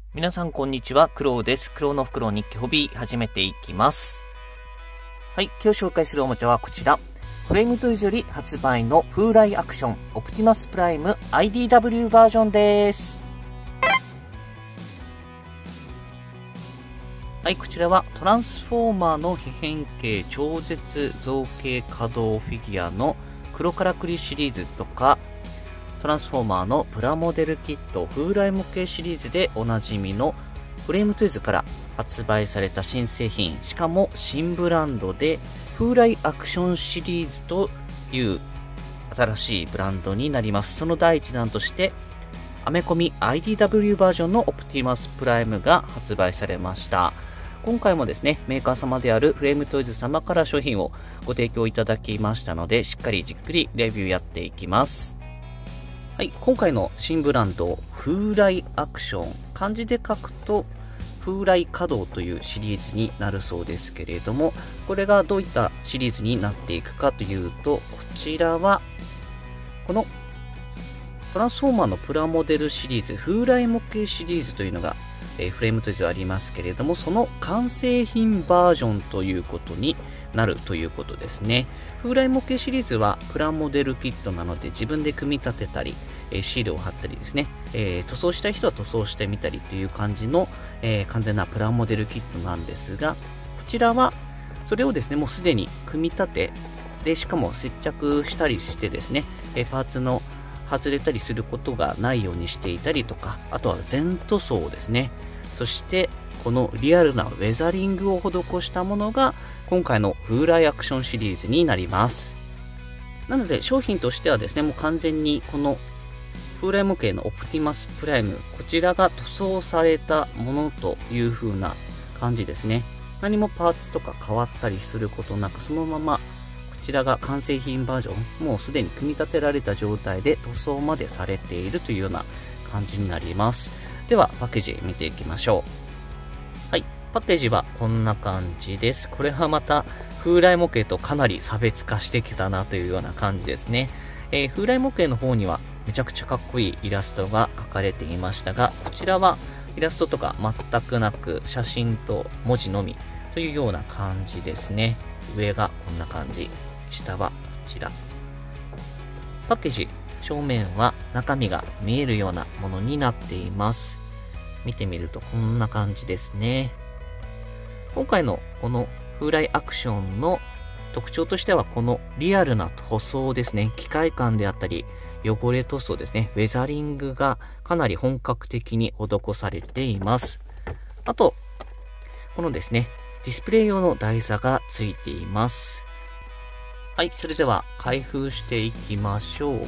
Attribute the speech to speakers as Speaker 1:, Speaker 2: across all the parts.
Speaker 1: 皆さんこんにちは、クロウです。クロウのフクロウ日記ホビー始めていきます。はい、今日紹介するおもちゃはこちら。フレームトイズより発売の風来アクションオプティマスプライム IDW バージョンです。はい、こちらはトランスフォーマーの非変形超絶造形可動フィギュアの黒からくりシリーズとか、トランスフォーマーのプラモデルキット風来模型シリーズでおなじみのフレームトイズから発売された新製品、しかも新ブランドで風来アクションシリーズという新しいブランドになります。その第一弾としてアメコミ IDW バージョンのオプティマスプライムが発売されました。今回もですね、メーカー様であるフレームトイズ様から商品をご提供いただきましたので、しっかりじっくりレビューやっていきます。はい、今回の新ブランド、風来アクション、漢字で書くと風来稼働というシリーズになるそうですけれども、これがどういったシリーズになっていくかというと、こちらはこのトランスフォーマーのプラモデルシリーズ、風来模型シリーズというのが、フレームトイズありますけれども、その完成品バージョンということになるということですね。風来模型シリーズはプラモデルキットなので自分で組み立てたり、シールを貼ったりですね、塗装したい人は塗装してみたりという感じの、完全なプラモデルキットなんですが、こちらはそれをですね、もうすでに組み立てで、しかも接着したりしてですね、パーツの外れたりすることがないようにしていたりとか、あとは全塗装ですね。そしてこのリアルなウェザリングを施したものが今回の風来アクションシリーズになります。なので商品としてはですね、もう完全にこの風来模型のオプティマスプライム、こちらが塗装されたものという風な感じですね。何もパーツとか変わったりすることなく、そのままこちらが完成品バージョン、もうすでに組み立てられた状態で塗装までされているというような感じになります。ではパッケージ見ていきましょう。はい、パッケージはこんな感じです。これはまた風来模型とかなり差別化してきたなというような感じですね。風来模型の方にはめちゃくちゃかっこいいイラストが描かれていましたが、こちらはイラストとか全くなく写真と文字のみというような感じですね。上がこんな感じ、下はこちら。パッケージ正面は中身が見えるようなものになっています。見てみるとこんな感じですね。今回のこの風来アクションの特徴としては、このリアルな塗装ですね。機械感であったり汚れ塗装ですね、ウェザリングがかなり本格的に施されています。あとこのですね、ディスプレイ用の台座がついています。はい、それでは開封していきましょう。はい、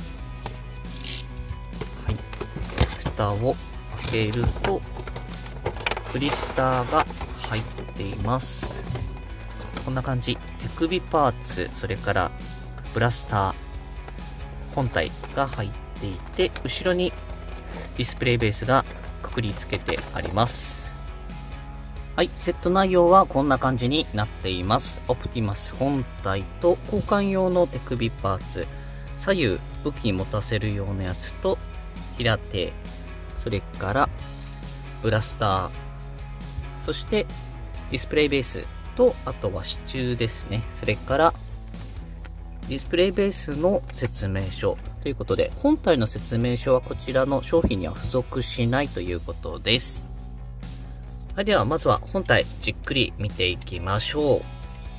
Speaker 1: 蓋を開けるとクリスターが入っています。こんな感じ、手首パーツ、それからブラスター本体が入っていて、後ろにディスプレイベースがくくりつけてあります。はい、セット内容はこんな感じになっています。オプティマス本体と交換用の手首パーツ、左右武器に持たせるようなやつと平手、それからブラスター、そしてディスプレイベースと、あとは支柱ですね。それからディスプレイベースの説明書ということで、本体の説明書はこちらの商品には付属しないということです。はい、ではまずは本体じっくり見ていきましょう。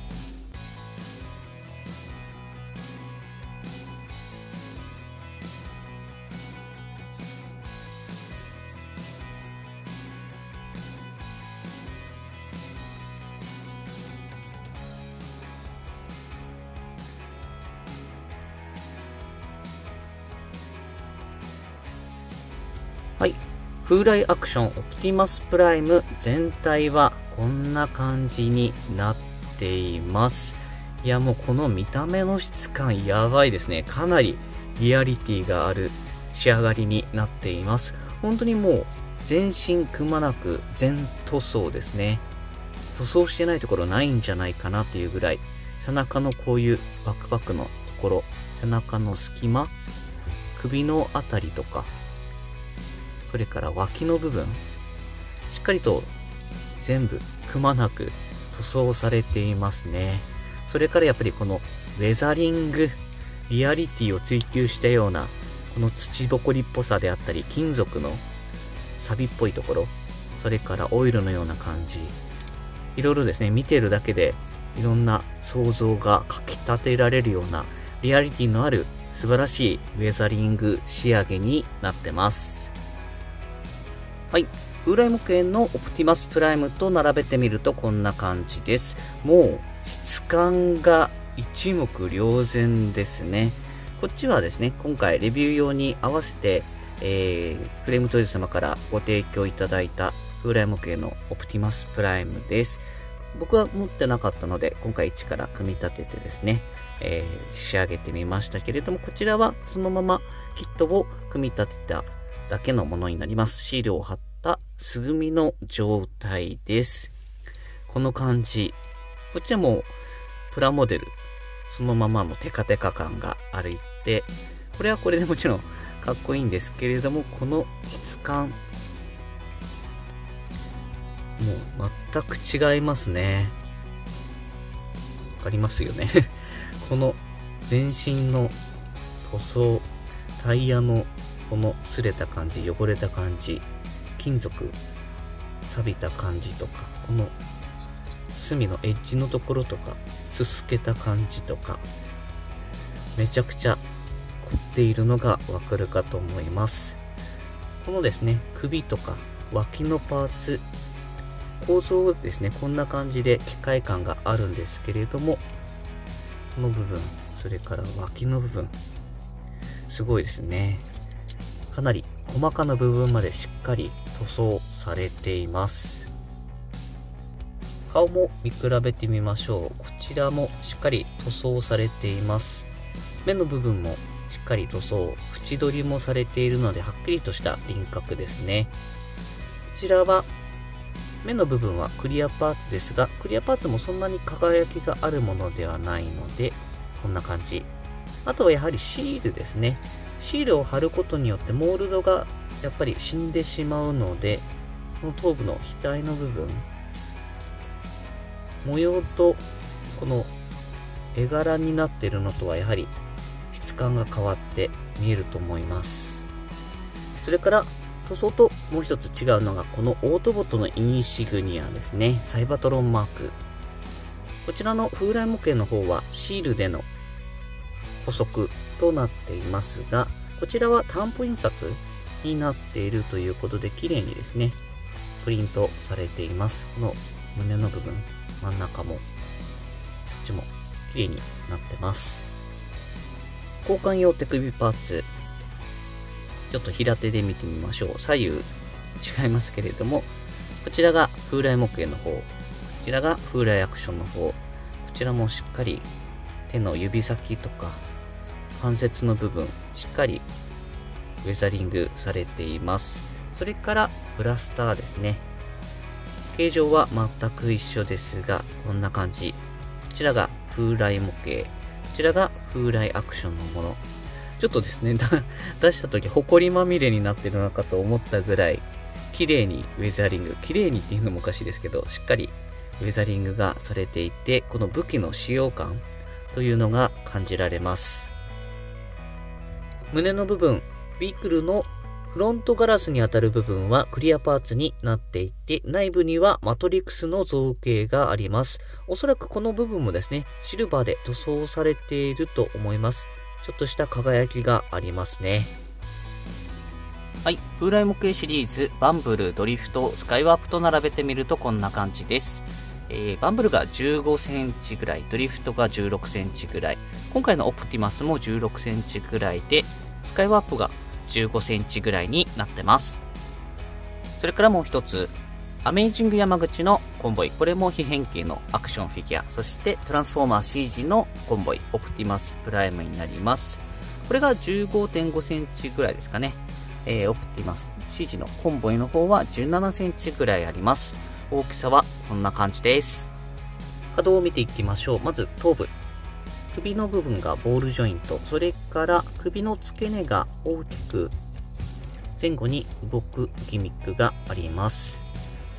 Speaker 1: はい、風来アクションオプティマスプライム全体はこんな感じになっています。いや、もうこの見た目の質感やばいですね。かなりリアリティがある仕上がりになっています。本当にもう全身くまなく全塗装ですね。塗装してないところないんじゃないかなっていうぐらい、背中のこういうバックパックのところ、背中の隙間、首のあたりとか、それから脇の部分、 かりと全部くまなく塗装されていますね。それからやっぱりこのウェザリング、リアリティを追求したようなこの土ぼこりっぽさであったり、金属の錆っぽいところ、それからオイルのような感じ、いろいろですね、見てるだけでいろんな想像がかき立てられるようなリアリティのある素晴らしいウェザリング仕上げになってます。はい。風来模型のオプティマスプライムと並べてみるとこんな感じです。もう質感が一目瞭然ですね。こっちはですね、今回レビュー用に合わせて、フレームトイズ様からご提供いただいた風来模型のオプティマスプライムです。僕は持ってなかったので、今回一から組み立ててですね、仕上げてみましたけれども、こちらはそのままキットを組み立てただけのものになります。シールを貼った素組みの状態です。この感じ。こっちはもうプラモデルそのままのテカテカ感があるって、これはこれでもちろんかっこいいんですけれども、この質感、もう全く違いますね。わかりますよね。この全身の塗装、タイヤのこの擦れた感じ、汚れた感じ、金属錆びた感じとか、この隅のエッジのところとか、すすけた感じとか、めちゃくちゃ凝っているのがわかるかと思います。このですね、首とか脇のパーツ、構造ですね、こんな感じで機械感があるんですけれども、この部分、それから脇の部分、すごいですね。かなり細かな部分までしっかり塗装されています。顔も見比べてみましょう。こちらもしっかり塗装されています。目の部分もしっかり塗装、縁取りもされているのではっきりとした輪郭ですね。こちらは目の部分はクリアパーツですが、クリアパーツもそんなに輝きがあるものではないので、こんな感じ。あとはやはりシールですね。シールを貼ることによってモールドがやっぱり死んでしまうので、この頭部の額の部分、模様とこの絵柄になっているのとはやはり質感が変わって見えると思います。それから塗装ともう一つ違うのがこのオートボットのインシグニアですね。サイバトロンマーク。こちらの風来模型の方はシールでの補足となっていますが、こちらは担保印刷になっているということで綺麗にですね、プリントされています。この胸の部分、真ん中も、こっちも綺麗になってます。交換用手首パーツ。ちょっと平手で見てみましょう。左右違いますけれども、こちらが風来模型の方、こちらが風来アクションの方、こちらもしっかり手の指先とか関節の部分、しっかりウェザリングされています。それからブラスターですね。形状は全く一緒ですが、こんな感じ。こちらが風来模型、こちらが風来アクションのもの。ちょっとですね、出した時、ホコリまみれになってるのかと思ったぐらい、綺麗にウェザリング、綺麗にっていうのもおかしいですけど、しっかりウェザリングがされていて、この武器の使用感というのが感じられます。胸の部分、ビークルのフロントガラスに当たる部分はクリアパーツになっていて、内部にはマトリクスの造形があります。おそらくこの部分もですね、シルバーで塗装されていると思います。ちょっとした輝きがありますね。はい。風来模型シリーズ、バンブル、ドリフト、スカイワープと並べてみるとこんな感じです。バンブルが15センチぐらい、ドリフトが16センチぐらい、今回のオプティマスも16センチぐらいで、スカイワープが15センチぐらいになってます。それからもう一つ、アメイジング山口のコンボイ。これも非変形のアクションフィギュア。そしてトランスフォーマー CG のコンボイ。オプティマスプライムになります。これが 15.5 センチぐらいですかね。オプティマス CG のコンボイの方は17センチぐらいあります。大きさはこんな感じです。可動を見ていきましょう。まず頭部。首の部分がボールジョイント。それから首の付け根が大きく前後に動くギミックがあります。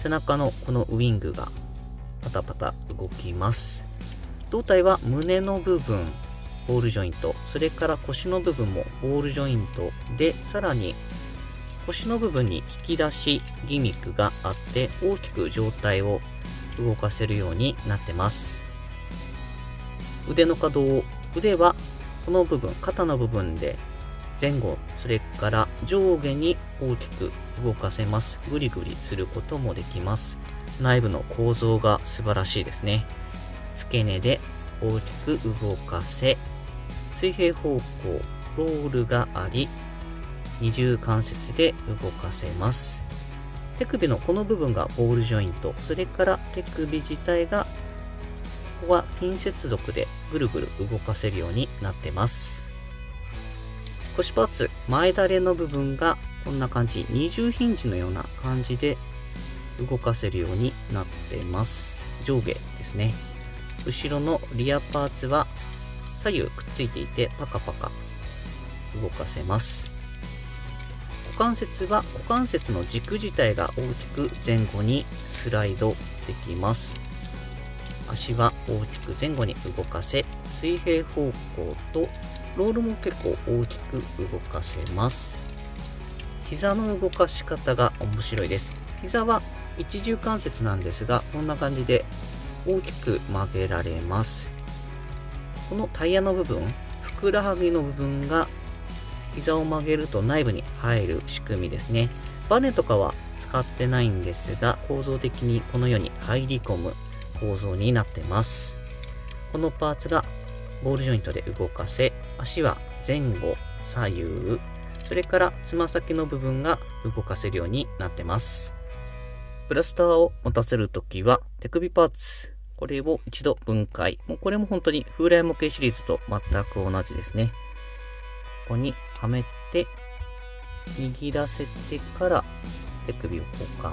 Speaker 1: 背中のこのウィングがパタパタ動きます。胴体は胸の部分ボールジョイント、それから腰の部分もボールジョイントで、さらに腰の部分に引き出しギミックがあって大きく上体を動かせるようになってます。腕の可動、腕はこの部分、肩の部分で前後、それから上下に大きく動かせます。グリグリすることもできます。内部の構造が素晴らしいですね。付け根で大きく動かせ、水平方向、ロールがあり、二重関節で動かせます。手首のこの部分がボールジョイント、それから手首自体が、ここはピン接続でぐるぐる動かせるようになってます。腰パーツ、前だれの部分がこんな感じ、二重ヒンジのような感じで動かせるようになってます。上下ですね。後ろのリアパーツは左右くっついていてパカパカ動かせます。股関節は股関節の軸自体が大きく前後にスライドできます。足は大きく前後に動かせ、水平方向とロールも結構大きく動かせます。膝の動かし方が面白いです。膝は一重関節なんですが、こんな感じで大きく曲げられます。このタイヤの部分、ふくらはぎの部分が膝を曲げると内部に入る仕組みですね。バネとかは使ってないんですが、構造的にこのように入り込む構造になってます。このパーツがボールジョイントで動かせ、足は前後、左右、それからつま先の部分が動かせるようになってます。ブラスターを持たせるときは手首パーツ、これを一度分解。もうこれも本当に風来模型シリーズと全く同じですね。ここにはめて握らせてから手首を交換。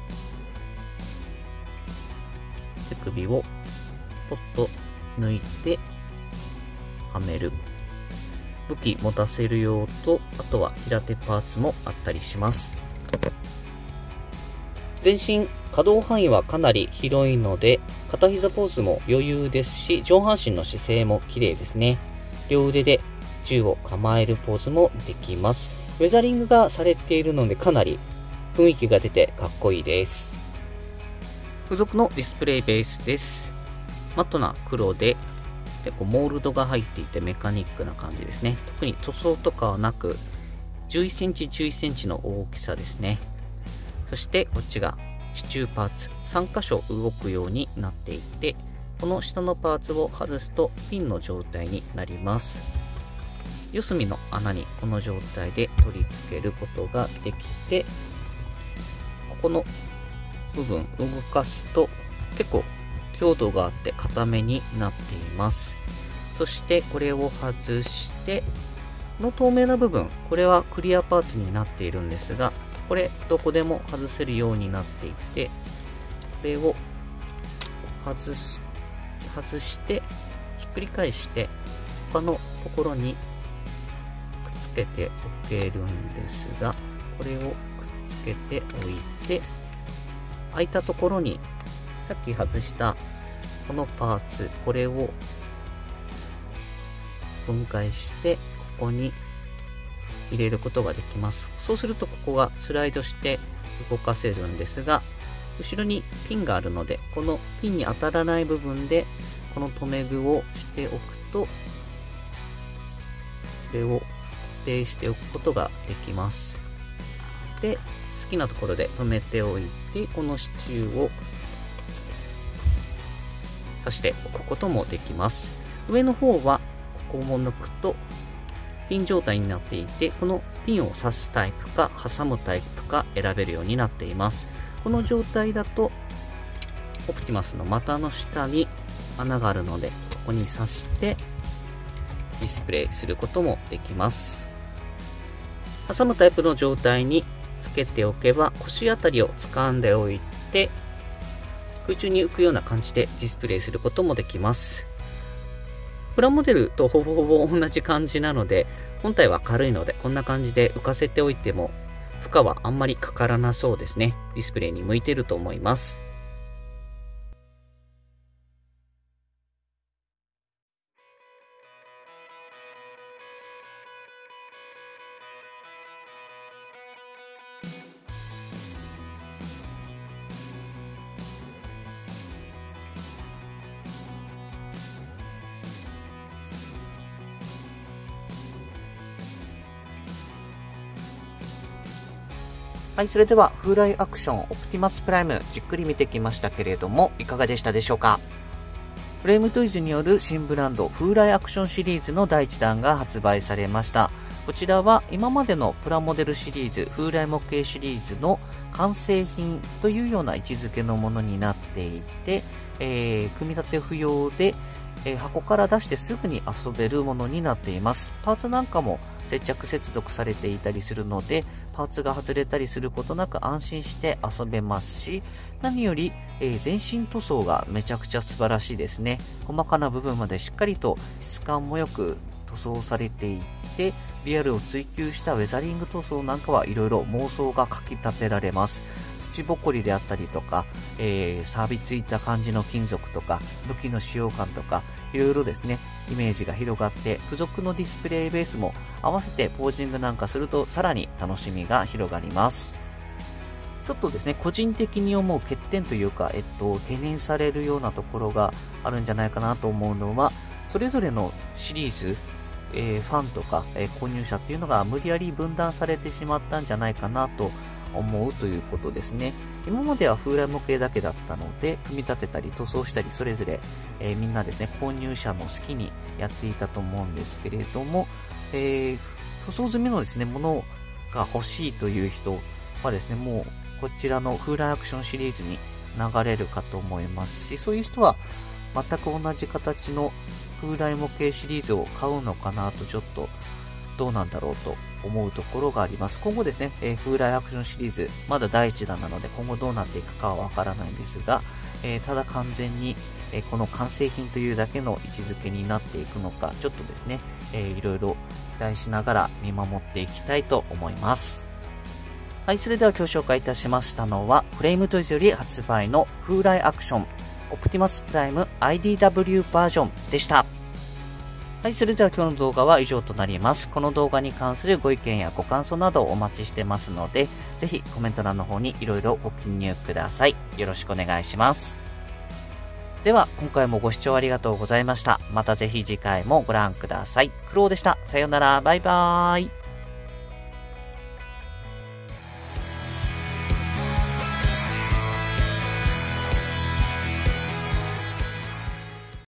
Speaker 1: 手首をポッと抜いてはめる。武器持たせる用と、あとは平手パーツもあったりします。全身可動範囲はかなり広いので、片膝ポーズも余裕ですし、上半身の姿勢も綺麗ですね。両腕で銃を構えるポーズもできます。ウェザリングがされているのでかなり雰囲気が出てかっこいいです。付属のディスプレイベースです。マットな黒で結構モールドが入っていてメカニックな感じですね。特に塗装とかはなく11センチ11センチの大きさですね。そしてこっちが支柱パーツ3箇所動くようになっていて、この下のパーツを外すとピンの状態になります。四隅の穴にこの状態で取り付けることができて、ここの部分動かすと結構強度があって硬めになっています。そしてこれを外して、この透明な部分、これはクリアパーツになっているんですが、これどこでも外せるようになっていて、これを外してひっくり返して他のところにくっつけておけるんですが、これをくっつけておいて、空いたところにさっき外したこのパーツ、これを分解してここに入れることができます。そうするとここがスライドして動かせるんですが、後ろにピンがあるので、このピンに当たらない部分でこの留め具をしておくと、これを固定しておくことができます。で、好きなところで留めておいて、この支柱を刺しておくこともできます。上の方はここを抜くとピン状態になっていて、このピンを刺すタイプか挟むタイプか選べるようになっています。この状態だとオプティマスの股の下に穴があるので、ここに刺してディスプレイすることもできます。挟むタイプの状態につけておけば、腰あたりを掴んでおいて空中に浮くような感じでディスプレイすることもできます。プラモデルとほぼほぼ同じ感じなので、本体は軽いのでこんな感じで浮かせておいても負荷はあんまりかからなそうですね。ディスプレイに向いてると思います。はい、それでは、風来アクションオプティマスプライム、じっくり見てきましたけれども、いかがでしたでしょうか。フレームトイズによる新ブランド、風来アクションシリーズの第1弾が発売されました。こちらは、今までのプラモデルシリーズ、風来模型シリーズの完成品というような位置づけのものになっていて、組み立て不要で、箱から出してすぐに遊べるものになっています。パーツなんかも接着接続されていたりするので、パーツが外れたりすることなく安心して遊べますし、何より、全身塗装がめちゃくちゃ素晴らしいですね。細かな部分までしっかりと質感もよく塗装されていて、リアルを追求したウェザリング塗装なんかはいろいろ妄想がかき立てられます。土ぼこりであったりとか、錆びついた感じの金属とか、武器の使用感とか、いろいろですね、イメージが広がって、付属のディスプレイベースも合わせてポージングなんかするとさらに楽しみが広がります。ちょっとですね、個人的に思う欠点というか、懸念されるようなところがあるんじゃないかなと思うのは、それぞれのシリーズ、ファンとか、購入者っていうのが無理やり分断されてしまったんじゃないかなと思うということですね。今までは風来模型だけだったので、組み立てたり塗装したりそれぞれ、みんなですね、購入者の好きにやっていたと思うんですけれども、塗装済みのですね、ものが欲しいという人はですね、もうこちらの風来アクションシリーズに流れるかと思いますし、そういう人は全く同じ形の風来模型シリーズを買うのかなとちょっとどうなんだろうと思うところがあります。今後ですね、風来アクションシリーズ、まだ第1弾なので今後どうなっていくかはわからないんですが、ただ完全に、この完成品というだけの位置づけになっていくのか、ちょっとですね、いろいろ期待しながら見守っていきたいと思います。はい、それでは今日紹介いたしましたのは、フレームトイズより発売の風来アクションオプティマスプライム IDW バージョンでした。はい、それでは今日の動画は以上となります。この動画に関するご意見やご感想などをお待ちしてますので、ぜひコメント欄の方にいろいろご記入ください。よろしくお願いします。では、今回もご視聴ありがとうございました。またぜひ次回もご覧ください。クロウでした。さようなら、バイバーイ。